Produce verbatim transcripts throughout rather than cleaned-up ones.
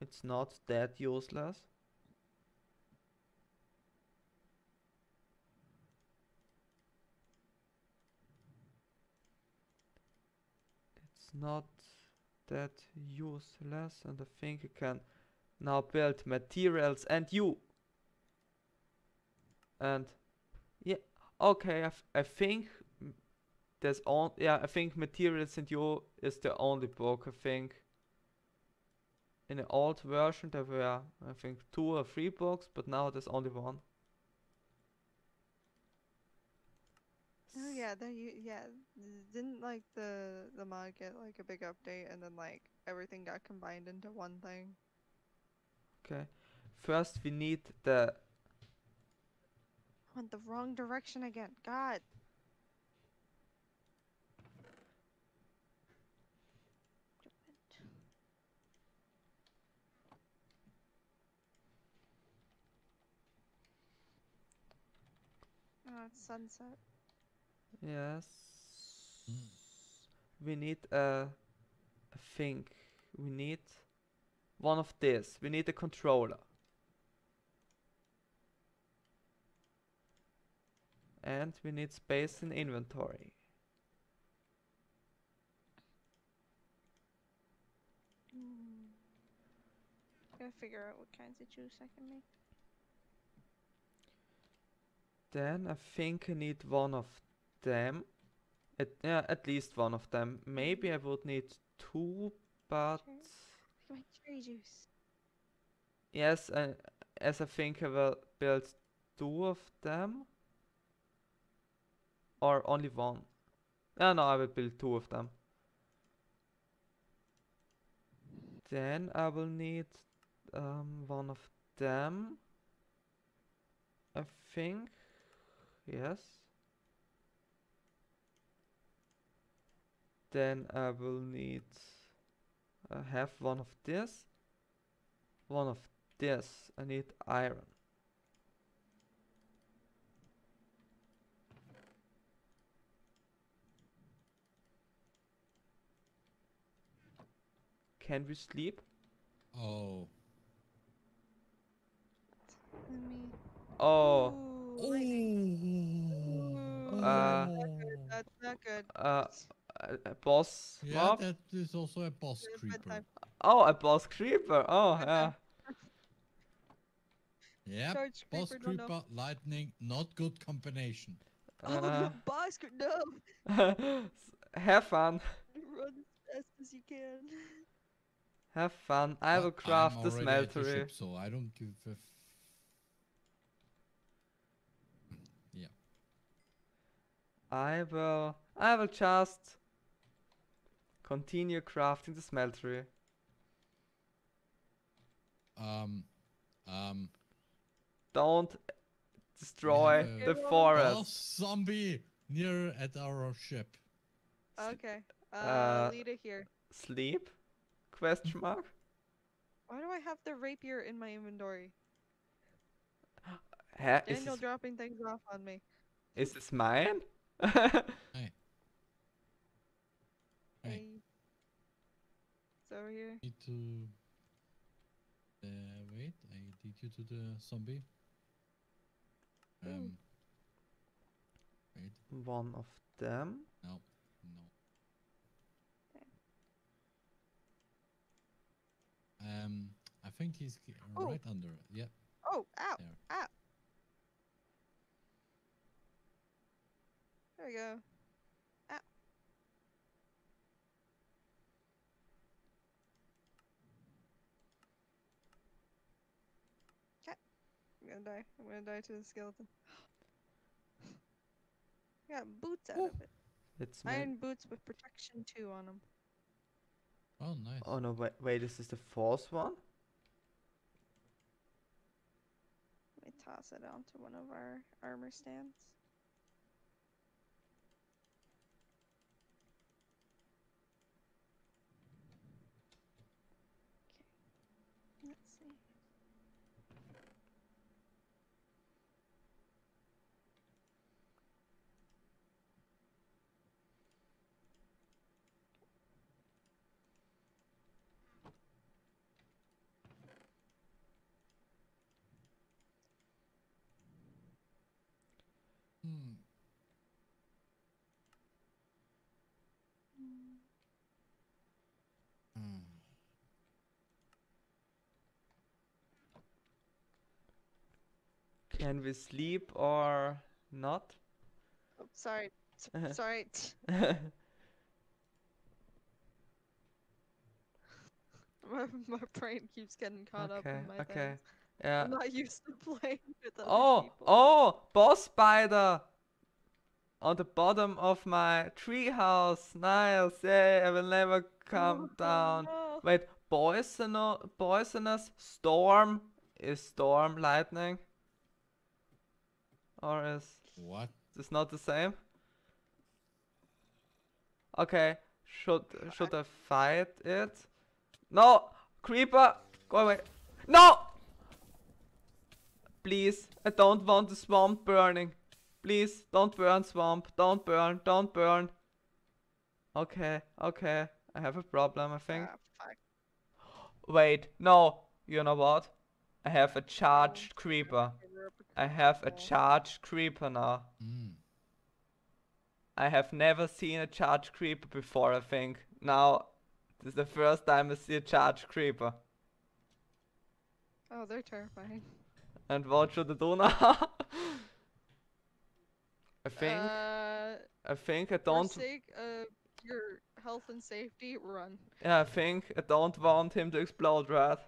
It's not that useless. It's not that useless, and I think I can now build materials and you. And yeah, okay, I, I think there's on yeah, I think materials and you is the only book. I think in the old version there were I think two or three books, but now there's only one. Oh yeah, that you yeah. Didn't like the the mod get like a big update and then like everything got combined into one thing? Okay. First we need the Went the wrong direction again. God. Oh, it's sunset. yes. Mm. We need a I think we need one of this. We need a controller. And we need space in inventory. Hmm. Gotta figure out what kinds of juice I can make. Then I think I need one of them. At, yeah, at least one of them. Maybe I would need two, but Cherry? I can make cherry juice. yes, uh, as I think I will build two of them. Or only one. Yeah, no, I will build two of them. Then I will need um, one of them. I think. Yes. Then I will need I have one of this, one of this. I need iron. Can we sleep? Oh. Let me. Oh, Ooh, Oh. lightning. Ooh, that's uh, not good. That's not good. uh, a, a boss Yeah, mob? that is also a boss Good creeper. bedtime. Oh, a boss creeper. Oh, yeah. Bedtime. Yep, Charge boss creeper, no, no. creeper, lightning, not good combination. Oh Uh, no, boss, cre- no. have fun. Run as fast as you can. Have fun. I But will I'm craft the already at the smeltery. ship, so I don't give a f- yeah. I will. I will just continue crafting the smeltery. Um, um, Don't we have destroy a the Okay, Roman. boss forest. zombie near at our ship. Okay. Uh, Uh, lead it here. sleep? Question mark. Why do I have the rapier in my inventory? Ha, is Daniel this dropping things off on me. is this mine? Hey, hey, Hey. It's over here. need to uh, wait. I lead you to the zombie. Ooh. Um, wait, One of them. no, no. Um, I think he's g- Oh, right under it. Yep, oh, ow, there. ow. There we go. Ow. Cat. I'm gonna die. I'm gonna die to the skeleton. I got boots out Oh, of it. It's me. Iron boots with protection two on them. oh, nice. Oh no! Wait, wait. This is the fourth one. Let me toss it onto one of our armor stands. Okay. Let's see. Hmm. Hmm. Can we sleep or not? Oh, sorry. s- Sorry. My, my brain keeps getting caught up Okay, in my okay. things. Yeah. I'm not used to playing with other Oh, people. oh, boss spider on the bottom of my treehouse. Nice. Yay, I will never come Oh, down. no. Wait, poisonous, poisonous storm is storm lightning, or is What? this not the same? Okay, should should I fight it? No, creeper, go away. No, please, I don't want the swamp burning. Please, don't burn swamp. Don't burn. Don't burn. Okay, okay. I have a problem, I think. Ah, fuck. Wait, no. You know what? I have a No. charged creeper. I have a No. charged creeper now. Hmm. I have never seen a charged creeper before, I think. Now, this is the first time I see a charged creeper. Oh, they're terrifying. And what should I do now? I think, Uh, I think I for don't, sake of your health and safety, run. yeah, I think I don't want him to explode, right?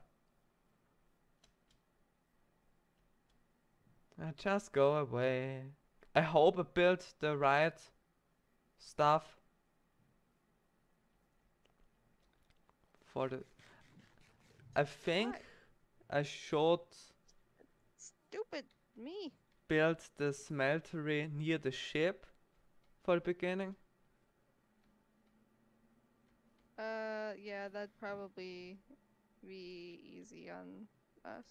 Uh, just go away. I hope I built the right stuff for the. I think What? I should Stupid me. build the smeltery near the ship for the beginning. Uh, yeah, that'd probably be easy on us.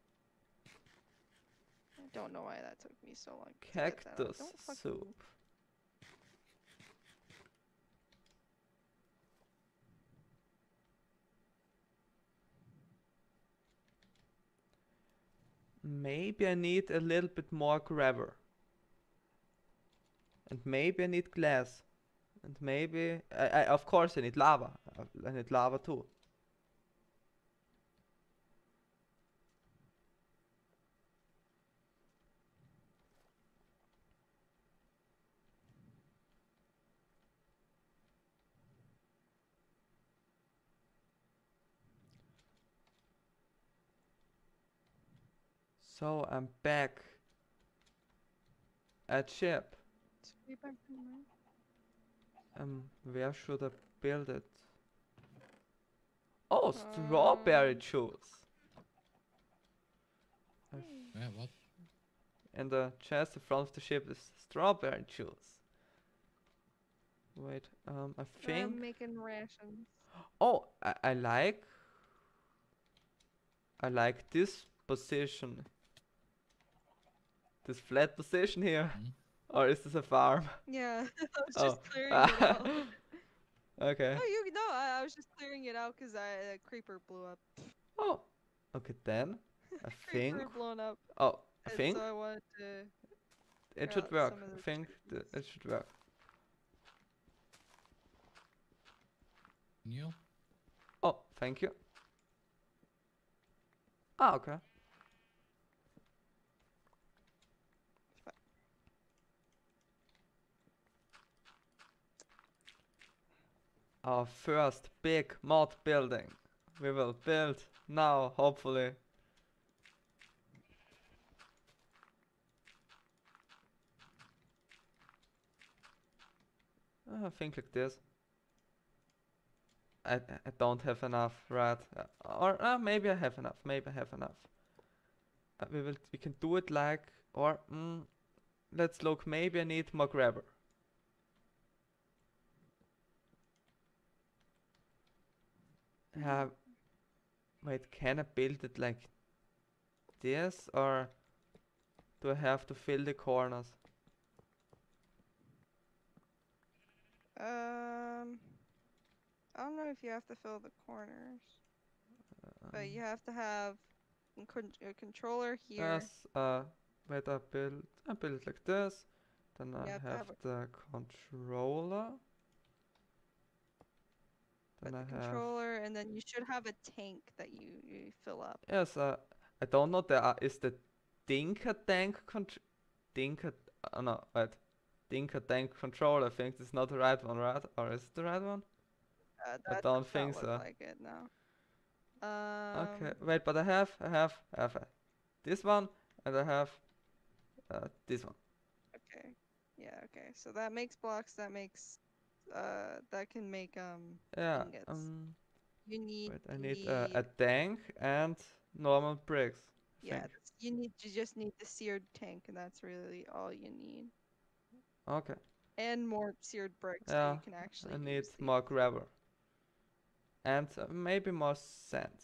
I don't know why that took me so long to get that out. Cactus Don't fucking soup. Maybe I need a little bit more gravel. And maybe I need glass. And maybe, I, I, of course I need lava. I I need lava too. So I'm back at ship. Sweep back from there. Um, where should I build it? Oh, strawberry Um, juice. I f- Yay. Yeah, what? In the chest in front of the ship is strawberry juice. Wait, um, I think. I'm making rations. Oh, I, I like. I like this position. This flat position here. Hmm? Or is this a farm? Yeah, I was Oh. just clearing it out. Okay. No, you no, I, I was just clearing it out because I a creeper blew up. Oh. Okay, then. I think. Creeper blown up, Oh, I and think so I wanted to. it clear should out work. some of I the think th- trees. it should work. Neil? Oh, thank you. Ah, okay. Our first big mod building. We will build now, hopefully. Uh, I think like this. I, I don't have enough, right? Uh, or uh, maybe I have enough. Maybe I have enough. Uh, we will. We can do it like, or mm, let's look. Maybe I need more grabber. Uh, wait, can I build it like this, or do I have to fill the corners? Um, I don't know if you have to fill the corners, but you Um, have to have a, con- a controller here. Yes. Uh, wait. I build. I build it like this. Then You I have to have have a- the controller. But Then I the have controller, and then you should have a tank that you, you fill up. yes. Uh, I don't know. There are, is the Dinka tank contr Dinka? Uh, no, wait. Dinka tank controller. I think it's not the right one, right? Or is it the right one? Uh, I that don't does think not look so. like it now. Okay, Um, wait, but I have, I have, I have uh, this one, and I have uh, this one. okay. Yeah, okay. So that makes blocks, that makes, uh, that can make, um, Yeah. ingots. Um. You need Wait, I the, need uh, a tank and normal bricks. I yeah, think. that's- you need, you just need the seared tank, and that's really all you need. Okay. And more seared bricks, so Yeah. you can actually I need use these. more gravel and uh, maybe more sand.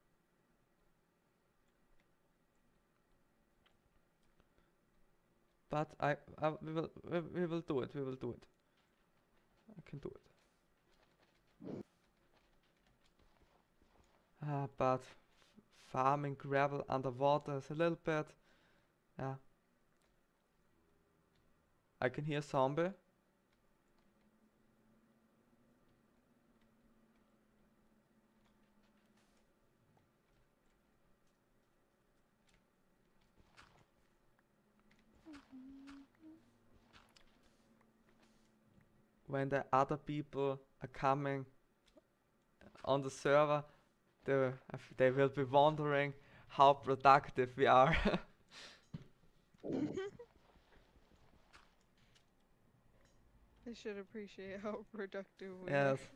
But I, I we will we, we will do it. We will do it. I can do it. Ah, but farming gravel underwater is a little bit. Yeah. I can hear zombie. When the other people are coming on the server, they they will be wondering how productive we are. They should appreciate how productive we are. Yes.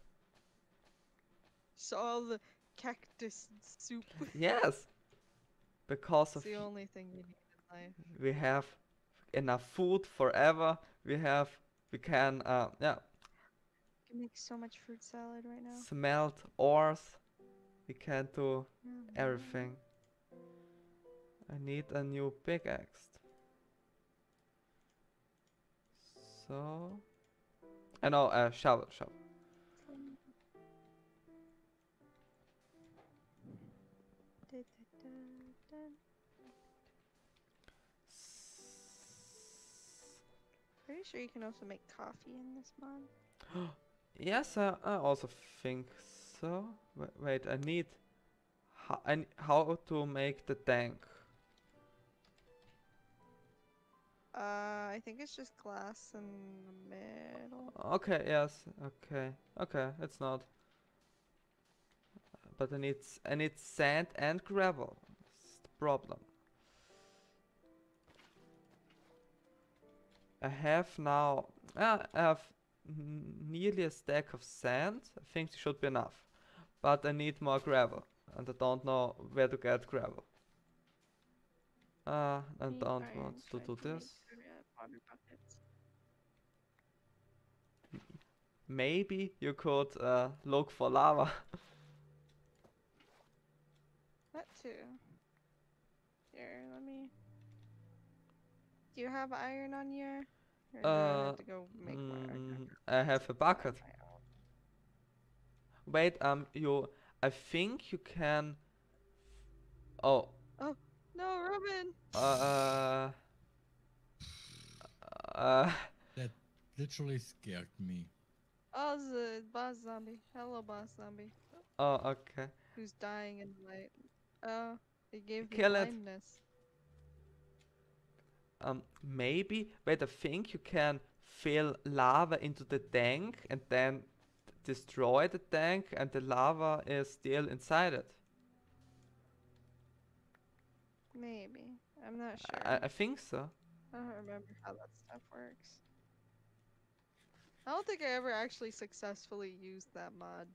So all the cactus soup. Yes. Because It's of the y- only thing you need in life. we have enough food forever. We have we can uh yeah I can make so much fruit salad right now. smelt ores. We can do everything. I need a new pickaxe. So I know a shovel shovel. Pretty sure you can also make coffee in this mod. Yes, uh, I also think so. Wait, wait I need how, I n- how to make the tank. Uh, I think it's just glass in the middle. Okay, yes, okay, okay, it's not. But I need s- I need sand and gravel. It's the problem. I have now. Uh, I have n- nearly a stack of sand. I think it should be enough. But I need more gravel, and I don't know where to get gravel. Uh, I Need don't iron want so to I do can make, this. uh, water buckets. Maybe you could uh, look for lava. That too. Here, let me. Do you have iron on you? Or do I Uh, have to go make more iron? mm, I have a bucket. Wait, um, you. I think you can. Oh, Oh, no, Ruben! uh, uh, That literally scared me. Oh, the boss zombie. Hello, boss zombie. oh, okay. Who's dying in the light. Oh, it gave me Kill it. blindness. Um, maybe. Wait, I think you can fill lava into the tank and then destroy the tank, and the lava is still inside it. Maybe. I'm not sure. I, I think so. I don't remember how that stuff works. I don't think I ever actually successfully used that mod.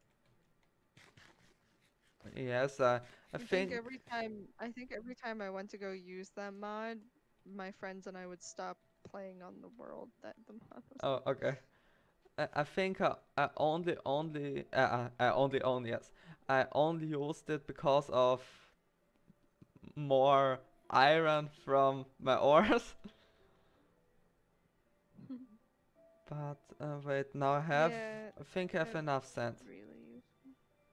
Yes, uh, I I think. think every time I think every time I went to go use that mod, my friends and I would stop playing on the world that the mod was on. Oh, okay. I, I think uh, I only, only, uh, uh, I only, only, yes. I only used it because of more iron from my ores. But uh, wait, now I have, Yeah, I think I have it enough sand. really useful.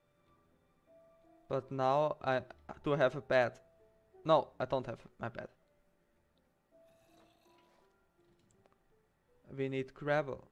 But now I do have a bed. No, I don't have my bed. We need gravel.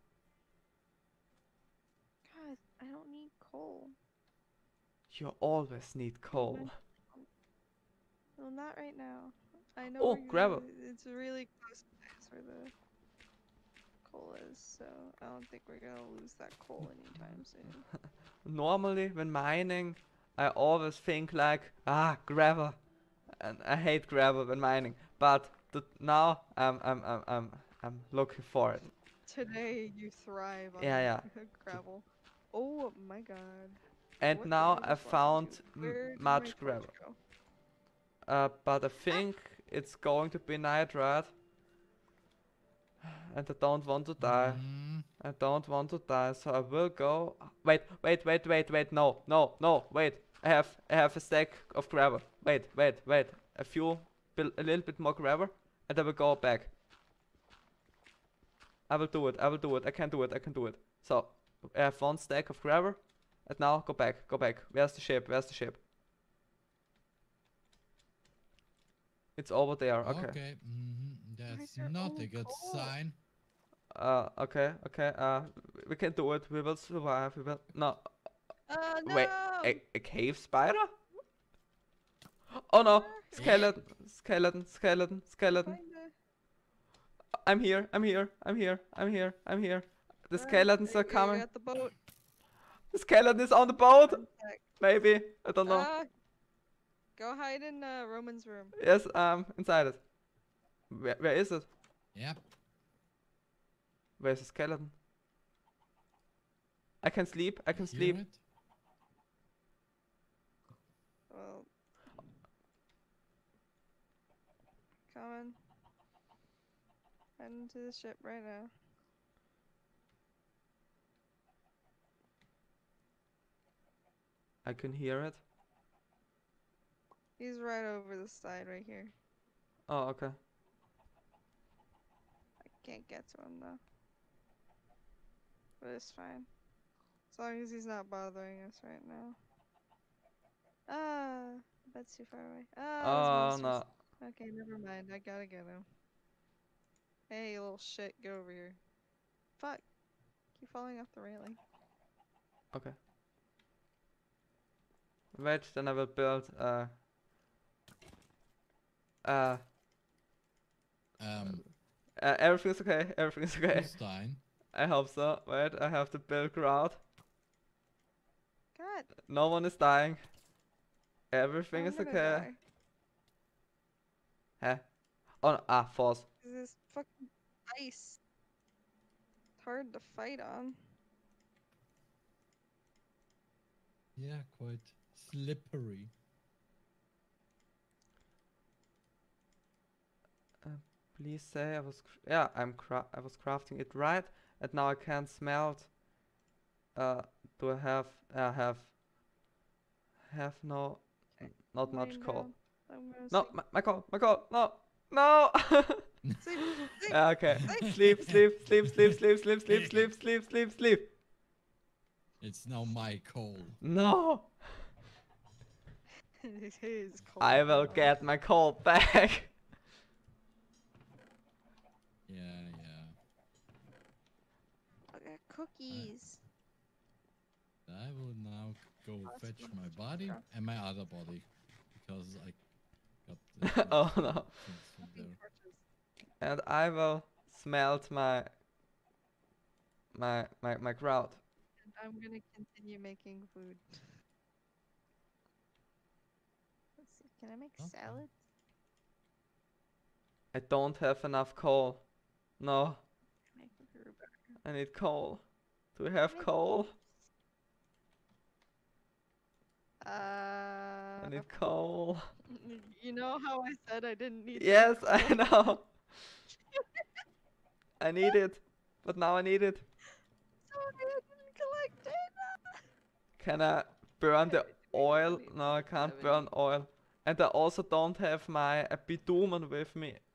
God, I don't need coal. You always need coal. Even- Well, not right now. I know Oh, where you- gravel. It's really close to place where the coal is, so I don't think we're gonna lose that coal anytime soon. Normally, when mining, I always think like, ah, gravel, and I hate gravel when mining. But th now, I'm, I'm, I'm, I'm, I'm looking for it. Today you thrive on Yeah, yeah. gravel. Oh my god. And What now did I I just walk found into? m- Where did my much torch gravel. go? Uh, but I think it's going to be night, right? And I don't want to die. Mm, I don't want to die, so I will go. Wait, wait, wait, wait, wait. No, no, no. Wait. I have, I have a stack of gravel. Wait, wait, wait. A few, bil- a little bit more gravel, and I will go back. I will do it. I will do it. I can do it. I can do it. So I have one stack of gravel, and now go back. Go back. Where's the ship? Where's the ship? It's over there. Okay. okay. mhm, That's there not all a good coal? sign. Uh. Okay. Okay. Uh. We can do it. We will survive. We will. No. Uh, no! Wait. A, a cave spider? Oh no! Where? Skeleton! Skeleton! Skeleton! Skeleton! Kinda. I'm here! I'm here! I'm here! I'm here! I'm here! The Run, skeletons you- are you coming! got the boat. The skeleton is on the boat! One sec. Maybe! I don't know. Uh, go hide in uh, Roman's room. Yes, um, inside it. Where, where is it? Yep. Where's the skeleton? I can sleep. I can hear sleep. it? Well, coming. Heading to the ship right now. I can hear it. He's right over the side right here. Oh, okay. I can't get to him though. But it's fine. As long as he's not bothering us right now. Ah, that's too far away. Ah, Oh those no. monsters. Okay, never mind. I gotta get him. Hey, you little shit, get over here. Fuck. Keep falling off the railing. Okay. Wait, then I will build uh uh Um, uh, everything's okay, everything's okay. who's dying? I hope so. Wait, I have to build ground. God, No one is dying. Everything I'm is gonna okay. die. Huh? Oh no, ah, false. This is fucking ice. It's hard to fight on. Yeah, quite slippery. Please say I was cr- yeah, I'm cra- I was crafting it right, and now I can smelt. Uh, do I have? I have. Have no, Okay, not I'm much laying coal. down. I'm gonna No, sleep. my, my coal, my coal. No, no. Sleep, sleep. Yeah, okay. Sleep, sleep, sleep, sleep, sleep, sleep, sleep, sleep, sleep, sleep, sleep. It's now my coal. No, It is cold I will now. get my coal back. Yeah, yeah. I got cookies. I will now go Last fetch one my was body crap. and my other body because I got the Oh, the no. things from Fucking there. torches. And I will smelt my my my my grout. And I'm gonna continue making food. Let's see. Can I make Okay. salad? I don't have enough coal. No, Make rhubarb. I need coal. Do we have Make coal? Uh, I need coal. you know how I said I didn't need any Yes, coal? I know. I need it, but now I need it. Sorry, I didn't collect it. Can I burn the Okay, we oil? need No, I can't seventy. burn oil. And I also don't have my uh, bitumen with me.